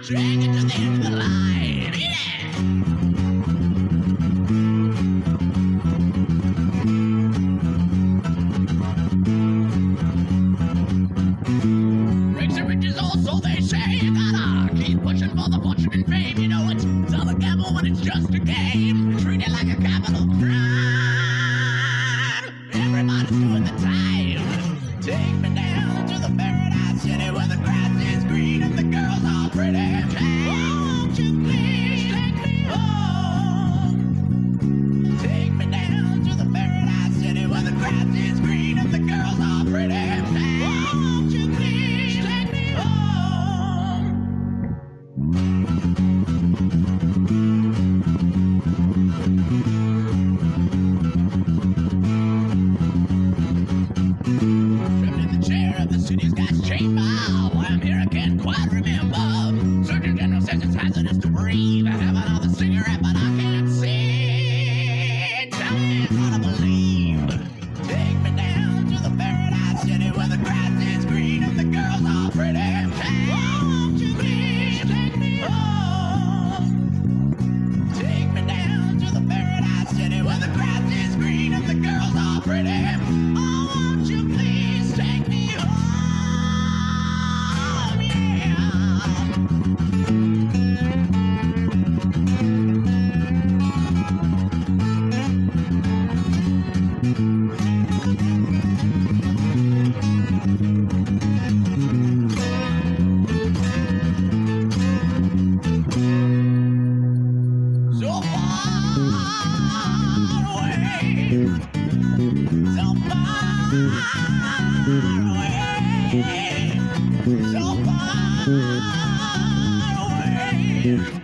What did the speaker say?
drag it to the end of the line. Beat it! Rags to riches also they say you gotta keep pushing for the fortune and fame. You know it's all a gamble when it's just a game. Treat it like a capital crime. Everybody's doing the time. Take me down to the paradise city where the grass is green and the girls are pretty. Won't you please take me home? Take me down to the paradise city where the grass is green and the girls are pretty. Won't you please take me home? Trapped in the chair of the city's gas chamber. Why I'm here I can't quite remember. Surgeon General says it's hazardous to breathe. I have another cigarette but I can't see. Tell me how to believe. Take me down to the paradise city where the grass is green and the girls are pretty. Won't you please take me home? Take me down to the paradise city where the grass is green and the girls are pretty. Oh, won't you please take me home? Yeah. So far away, so far away, so far away.